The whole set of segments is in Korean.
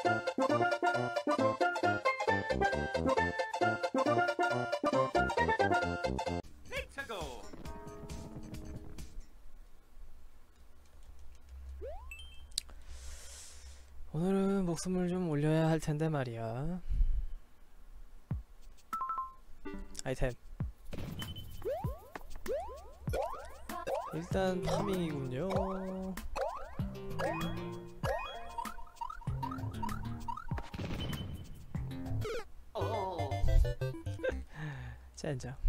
오늘은 목숨을 좀 올려야 할 텐데 말이야. 아이템 일단 파밍이군요. 젠장.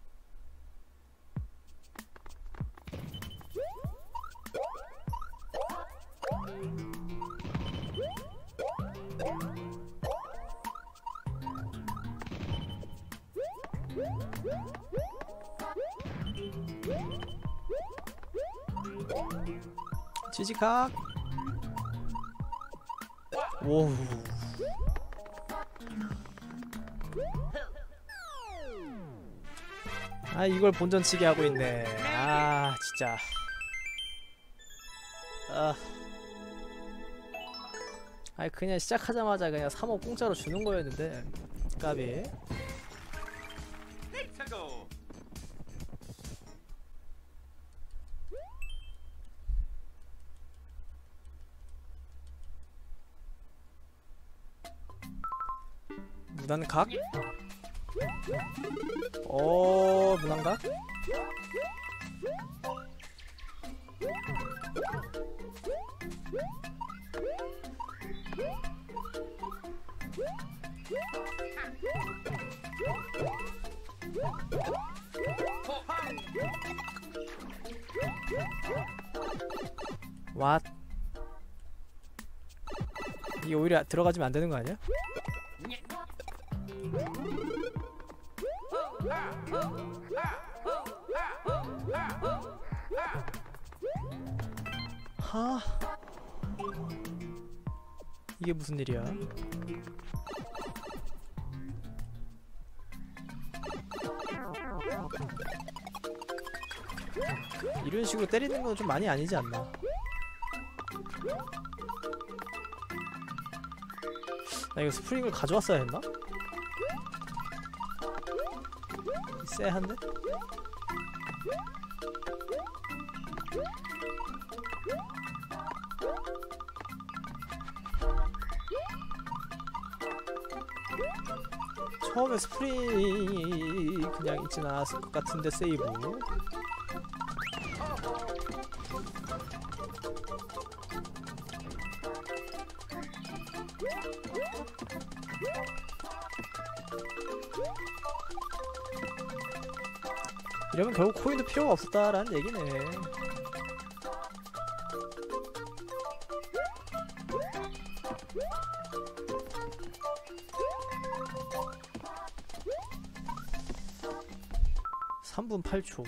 지지각. 오우. 아 이걸 본전치기 하고 있네. 아 진짜. 아니 그냥 시작하자마자 그냥 3억 공짜로 주는 거였는데 까비. 무난각? 무난각? 왓? 이게 오히려 들어가지면 안 되는 거 아니야? 하, 이게 무슨 일이야? 이런 식으로 때리는 건 좀 많이 아니지 않나? 나 이거 스프링을 가져왔어야 했나? 쎄한데? 처음에 스프링이 그냥 있진 않았을 것 같은데 세이브. 이러면 결국 코인도 필요가 없었다라는 얘기네. (3분 8초)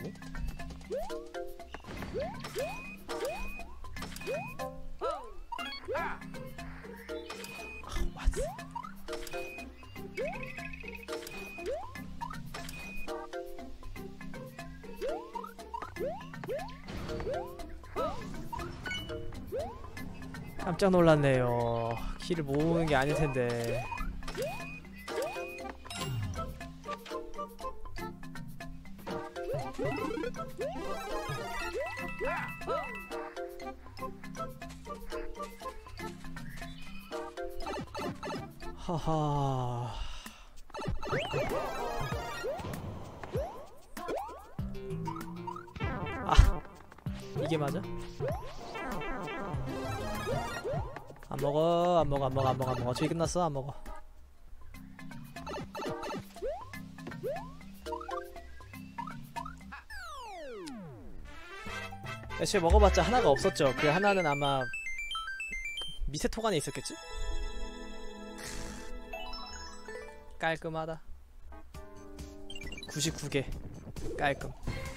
깜짝 놀랐네요. 키를 모으는 게 아닐 텐데. 하하. 아, 이게 맞아? 안 먹어, 안 먹어, 안 먹어, 안 먹어, 안 먹어. 저기 끝났어, 안 먹어. 애초에 먹어봤자 하나가 없었죠. 그 하나는 아마 밑에 토간에 있었겠지? 깔끔하다. 99개 깔끔.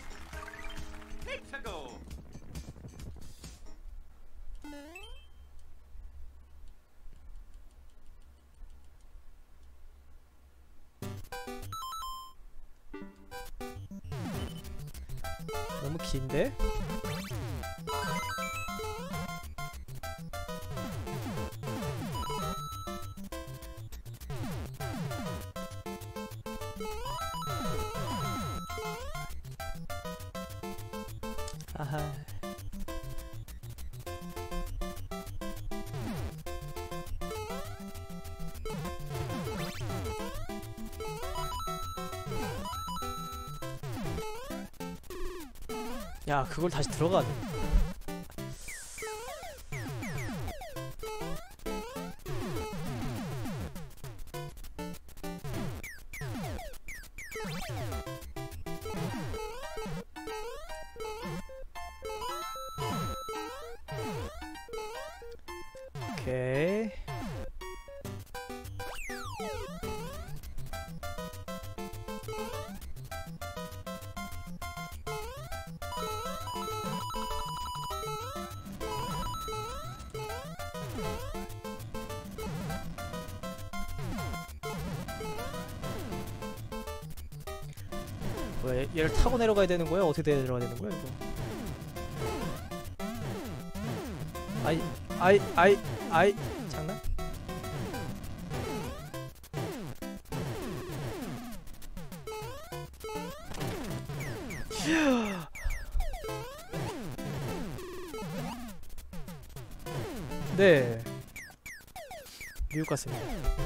너무 긴데? 아하. 야, 그걸 다시 들어가네. 오케이. 뭐야, 얘를 타고 내려가야 되는 거야? 어떻게 내려가야 되는 거야, 이거? 아이, 장난? 네, 미국 같습니다.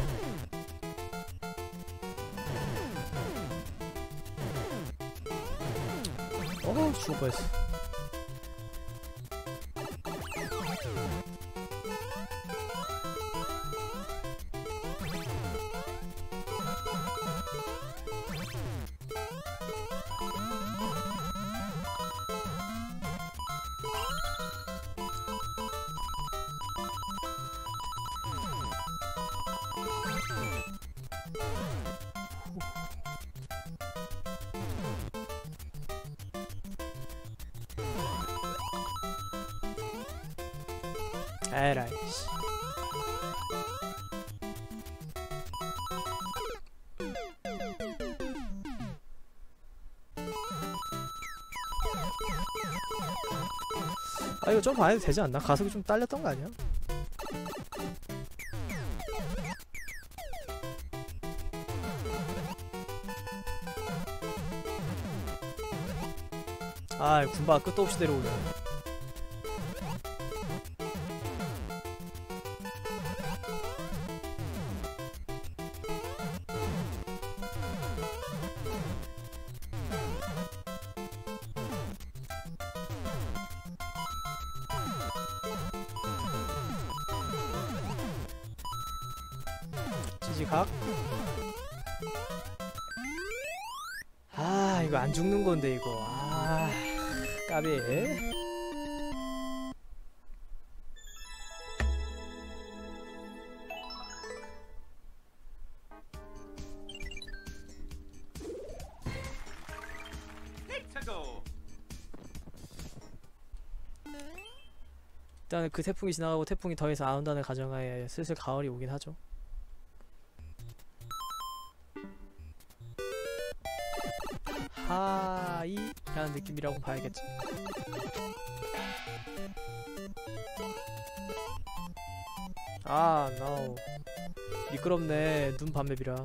죽을 뻔했어. 에라이 씨. 아, 이거 점프 안 해도 되지 않나? 가속이 좀 딸렸던 거 아니야? 아, 군바가 끝도 없이 내려오네. 찌지각. 아, 이거 안 죽는 건데, 이거. 아, 까비. 일단 그 태풍이 지나가고 태풍이 더 이상 안 온다는 가정하에 슬슬 가을이 오긴 하죠. 하이 라는 느낌이라고 봐야겠지. 아, no. 미끄럽네. 눈 반맵이라.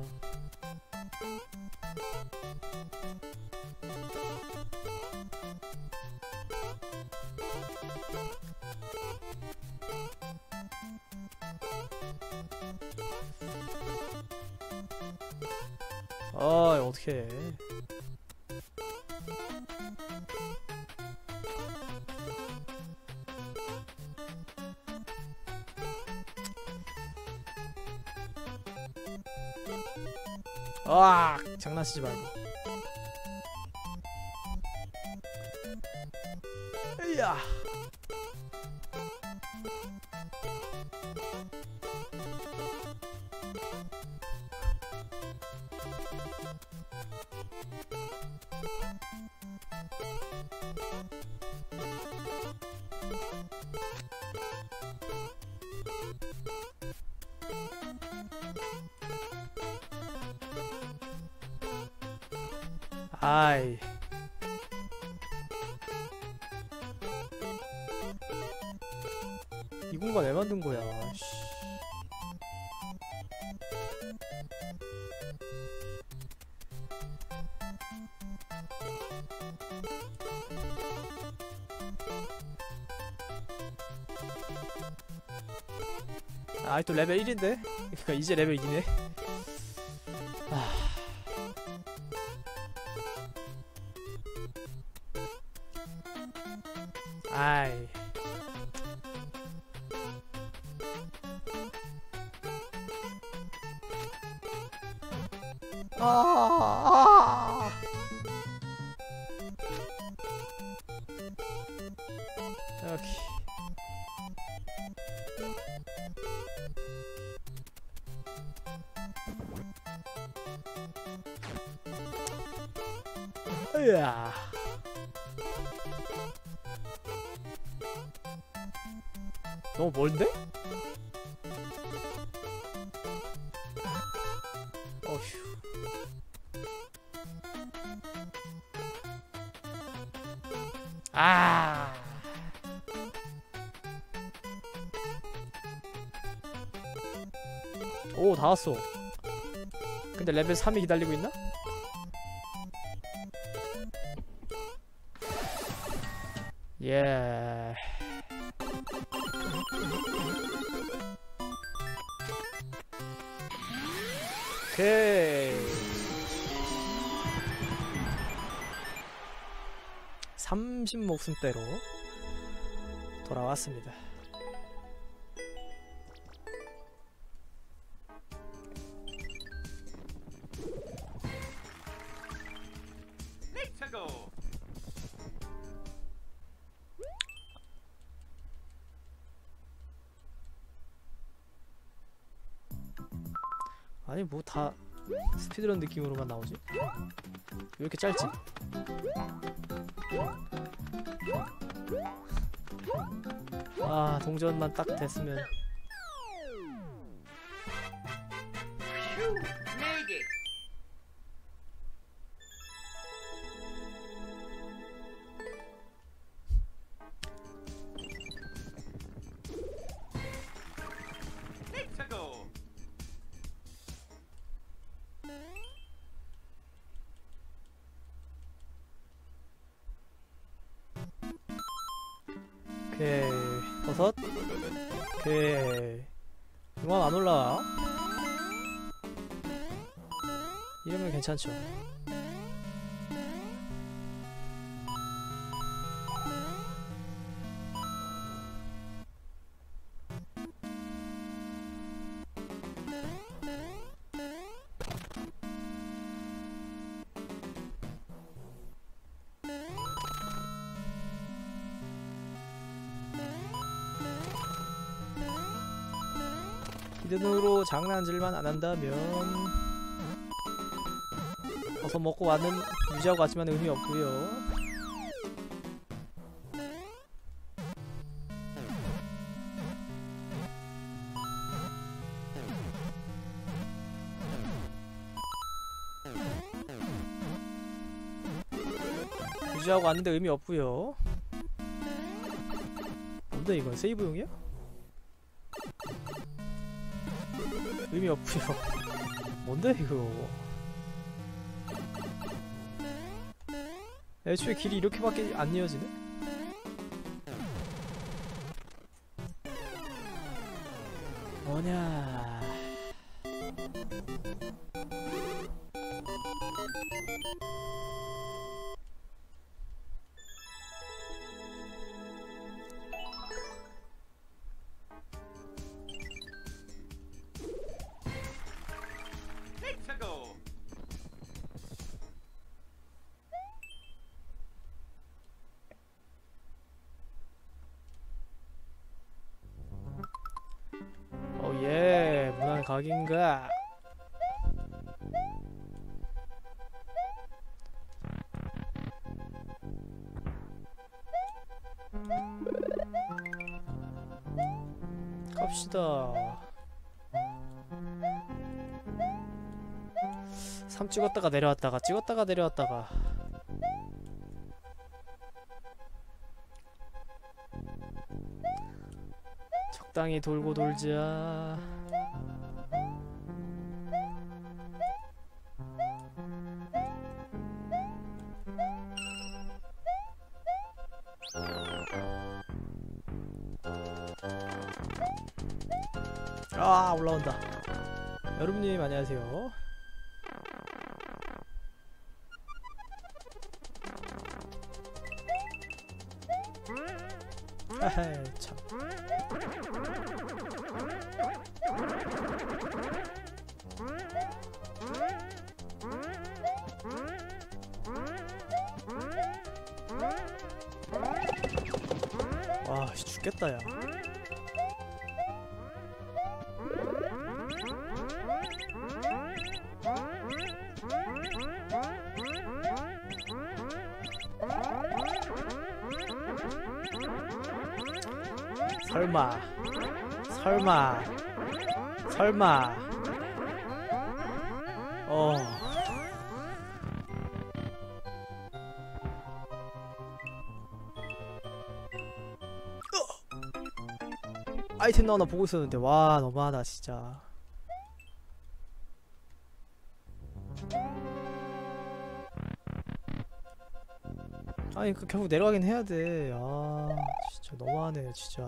아, 어떡해. 아, 장난치지 말고. 으야. 아이. 이 공간 왜 만든 거야? 씨. 아, 또 레벨 1인데? 그니까 이제 레벨 2네. 아이. 아. 오케이. 으아. 너무 멀는데? 어휴. 아. 오, 다 왔어. 근데 레벨 3이 기다리고 있나? 예. 오케이. 30목숨대로 돌아왔습니다. 아니 뭐 다 스피드런 느낌으로만 나오지? 왜 이렇게 짧지? 아, 동전만 딱 됐으면. 오케이, 버섯. 오케이. 용암 안 올라와. 이러면 괜찮죠. 히든으로 장난질만 안 한다면 버섯 먹고 와는 유지하고 왔지만 의미 없고요. 유지하고 왔는데 의미 없고요. 뭔데 이건 세이브용이야? 의미 없고요. 뭔데 이거? 애초에 길이 이렇게밖에 안 이어지네? 뭐냐? 예, 무난 각인가? 갑시다. 3 찍었다가 내려왔다가 찍었다가 내려왔다가. 적당히 돌고 돌자. 아 올라온다. 여러분님 안녕하세요. 하하 참. 와 죽겠다 야. 설마 아이템 나오나 보고 있었는데 와 너무하다 진짜. 아니 그 결국 내려가긴 해야 돼. 아 진짜 너무하네 진짜.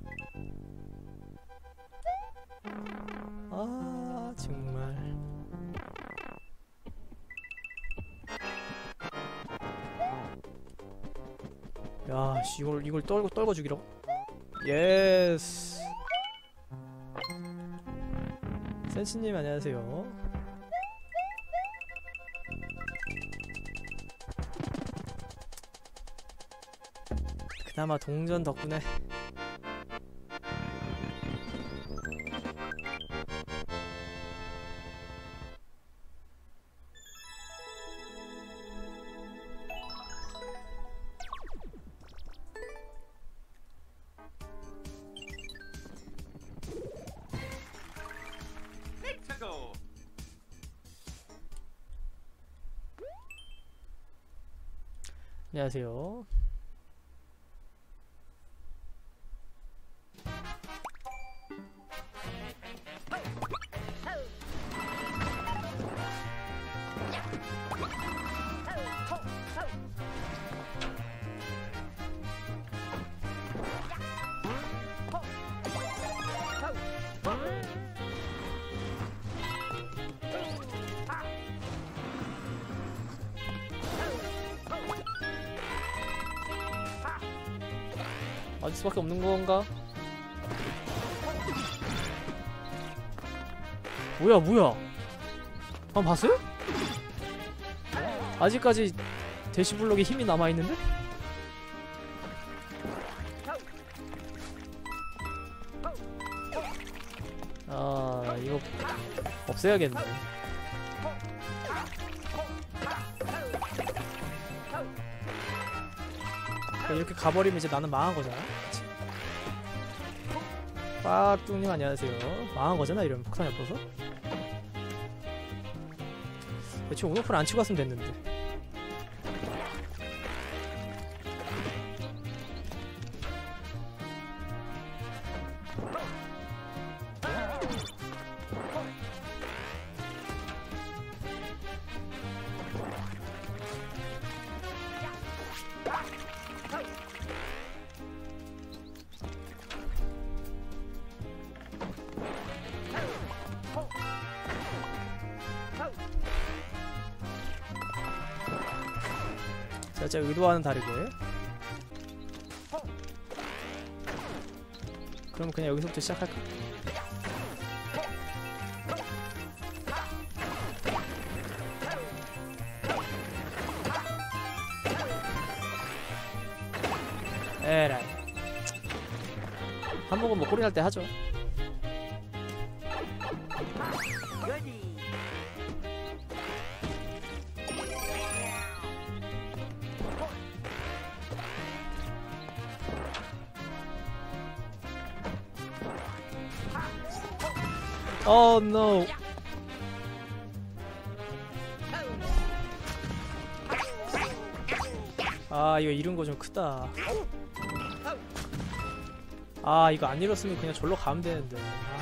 아 정말. 야 씨, 이걸 떨궈 죽이라고? 예스. 센스님 안녕하세요. 그나마 동전 덕분에 안녕하세요. 맞을 수밖에 없는 건가? 뭐야? 방 봤어요? 아직까지 대시블록에 힘이 남아있는데? 아 이거 없애야겠네. 이렇게 가버리면 이제 나는 망한 거잖아. 그치? 빠뚱님 안녕하세요. 망한 거잖아 이러면 폭탄이 없어서. 대체 온오프를 안 치고 갔으면 됐는데. 제가 의도하는 다르게. 그럼 그냥 여기서부터 시작할까? 에라이. 한 모금 뭐 꼬리 날 때 하죠. Oh no. 아 이거 이런 거 좀 크다. 아 이거 안 잃었으면 그냥 절로 가면 되는데.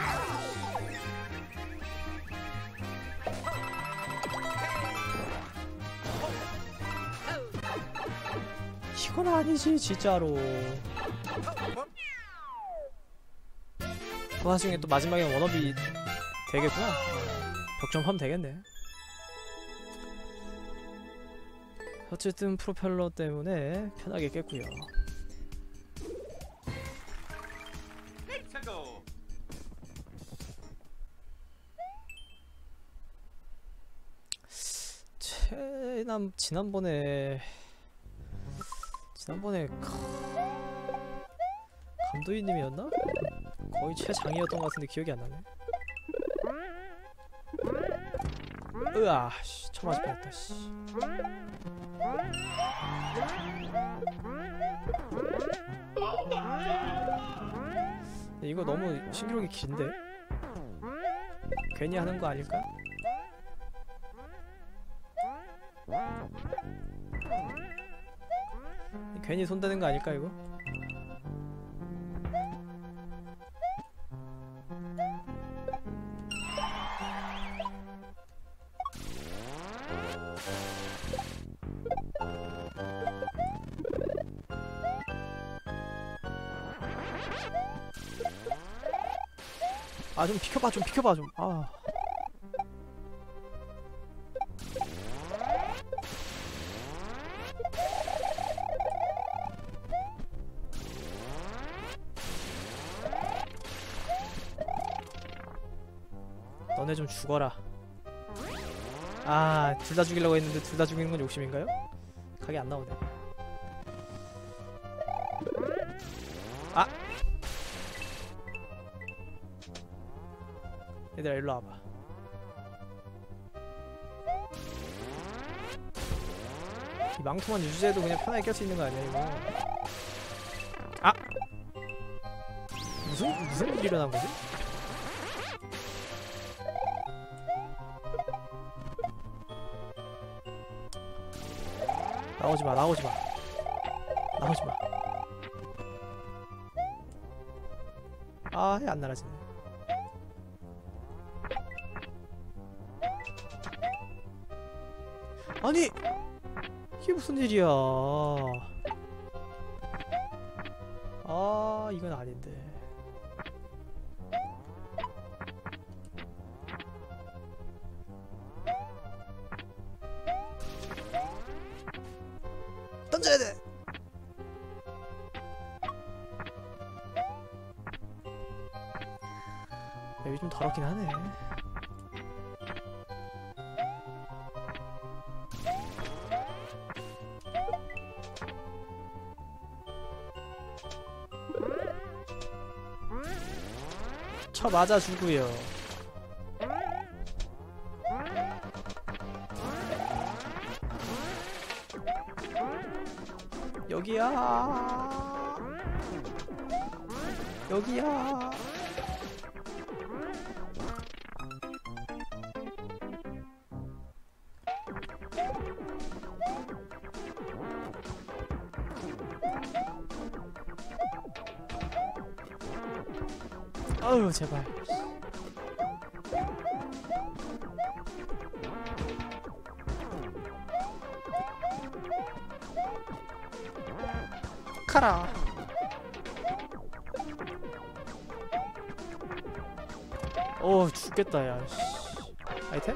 이건 아니지 진짜로. 와중에 또 마지막에 워너비 되겠구나. 벽 좀 하면 되겠네. 어쨌든 프로펠러 때문에 편하게 깼고요. 지난번에 감도희님이었나? 거의 최장이었던 것 같은데 기억이 안 나네. 으아, 씨, 쳐맞을 뻔했다. 씨. 이거 너무 신기록이 긴데? 괜히 하는 거 아닐까? 괜히 손대는 거 아닐까 이거? 아, 좀 비켜봐, 좀 비켜봐, 좀. 아. 너네 좀 죽어라. 아, 둘 다 죽이려고 했는데 둘 다 죽이는 건 욕심인가요? 각이 안 나오네. 아! 얘들아, 일로 와봐. 이 망토만 유지해도 그냥 편하게 깰 수 있는 거 아니야, 이거? 아! 무슨 일이 일어난 거지? 나오지마, 나오지마. 나오지마. 아, 안 날아지네. 아니! 이게 무슨 일이야. 아, 이건 아닌데. 던져야 돼! 맵이 좀 더럽긴 하네. 쳐 맞아주고요. 여기야. 여기야. 아유, 제발. 카라. 죽겠다, 야. 아이템?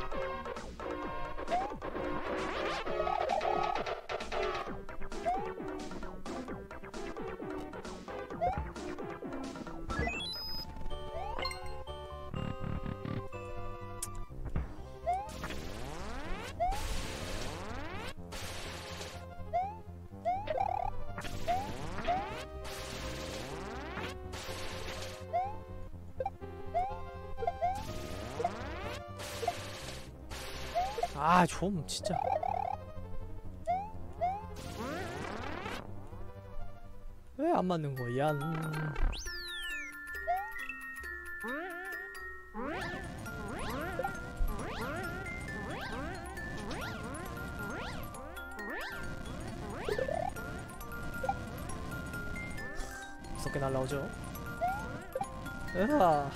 아, 좀 진짜. 왜 안 맞는 거야? 무섭게 날라오죠. 으아.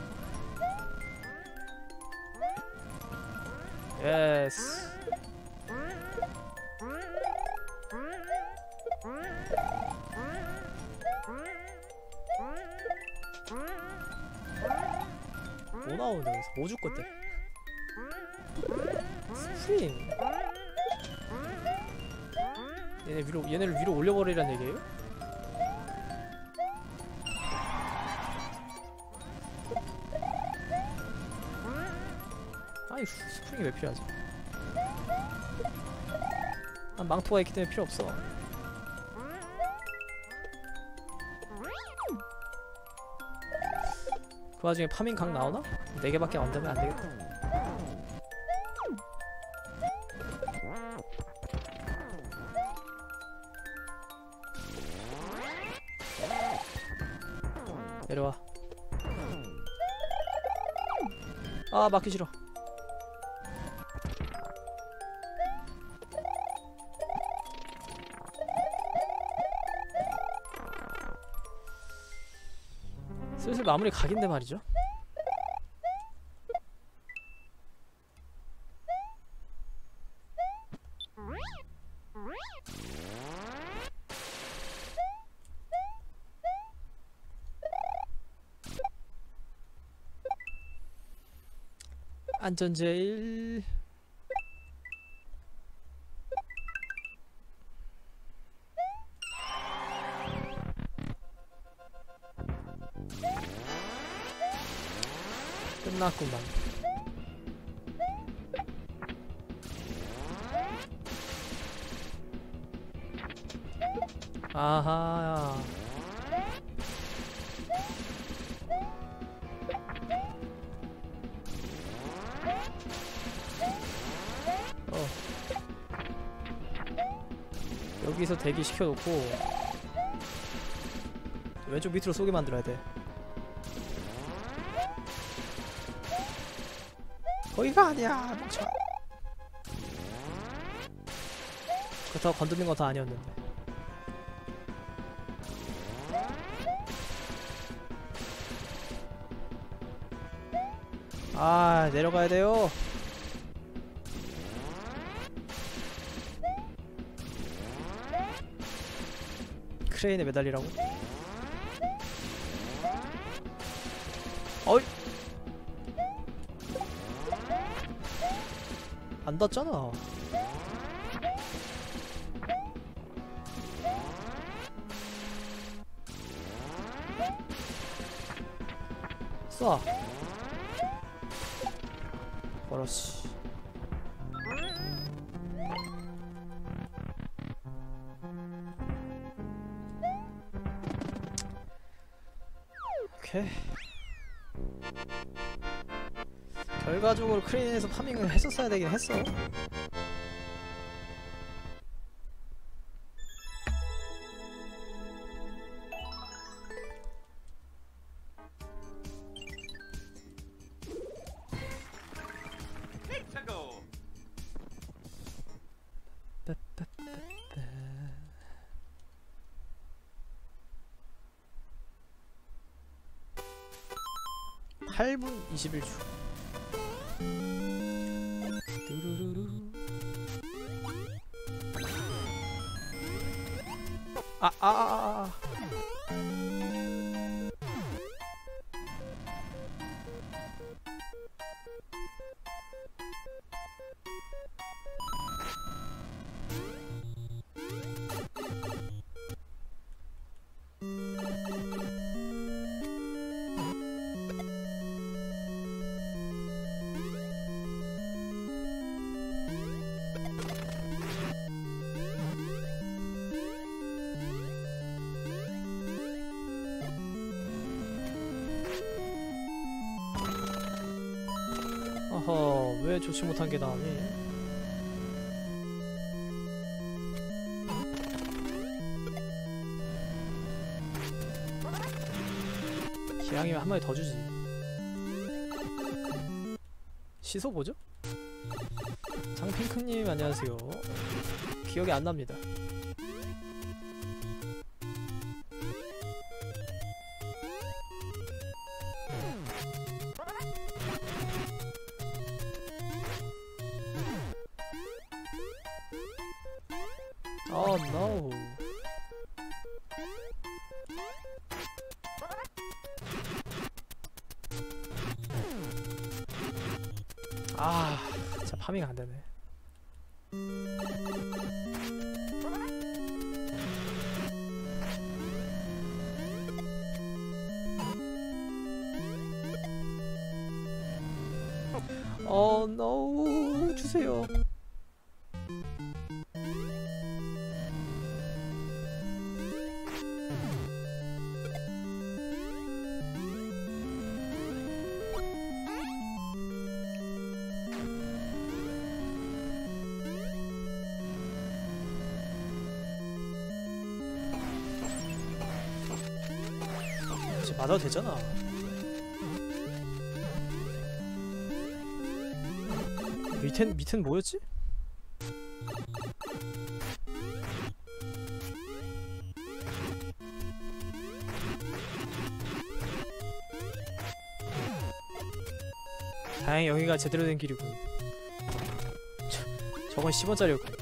예스. 나오는데 여기서 뭐 줄 건데? 스프링. 얘네를 위로 올려버리란 얘기예요? 아니 스프링이 왜 필요하지? 난 망토가 있기 때문에 필요 없어. 그 와중에 파밍 각 나오나? 4개밖에 안 되면 안 되겠다. 내려와. 아, 막기 싫어. 슬슬 마무리 각인데 말이죠. 안전제일. 끝났구만. 아하. 여기서 대기 시켜놓고 왼쪽 밑으로 쏘게 만들어야 돼. 거기가 아니야, 멈춰. 그렇다고 건드린 건 다 아니었는데. 아, 내려가야 돼요. 크레인에 매달리라고? 어이! 안 닿잖아. 쏴. 버러시. 오케이. 결과적으로 크레인에서 파밍을 했었어야 되긴 했어. 빠빠빠빠. 8분 21초. 뚜루루루. 어허, 왜 좋지 못한 게 나오니? 기왕이면 한 마리 더 주지. 시소 뭐죠? 장핑크님 안녕하세요. 기억이 안 납니다. Oh no. 아, 진짜 파밍 안 되네. no, 주세요. 이제 맞아도 되잖아. 밑엔 뭐였지? 다행히 여기가 제대로 된 길이군. 저건 10원짜리였군.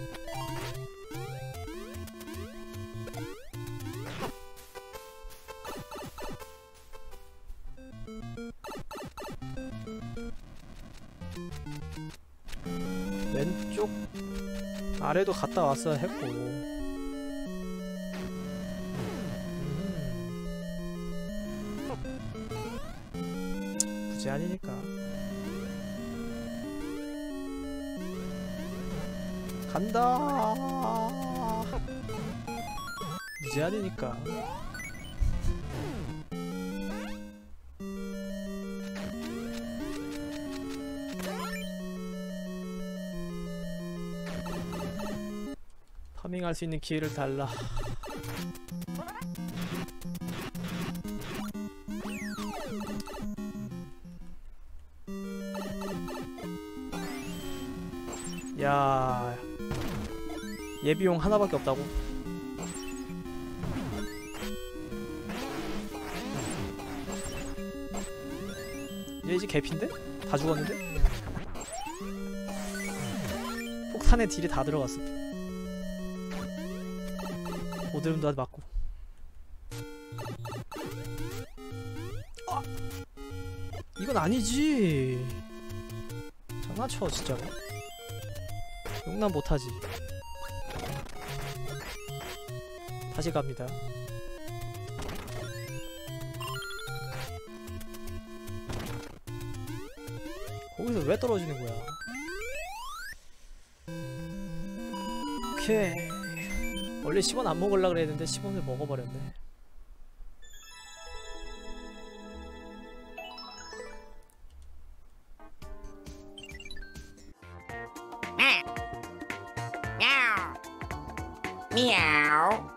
왼쪽 아래도 갔다 왔어야 했고. 무제한이니까. 간다. 무제한이니까. 파밍할 수 있는 기회를 달라. 야, 예비용 하나밖에 없다고? 얘 이제 개피인데? 다 죽었는데? 폭탄에 딜이 다 들어갔어. 오드름도 아주 맞고. 아! 이건 아니지. 장난쳐 진짜로. 용납 못하지. 다시 갑니다. 거기서 왜 떨어지는 거야? 오케이. 원래 10원 안 먹으려고 그랬는데 10원을 먹어버렸네. Meow.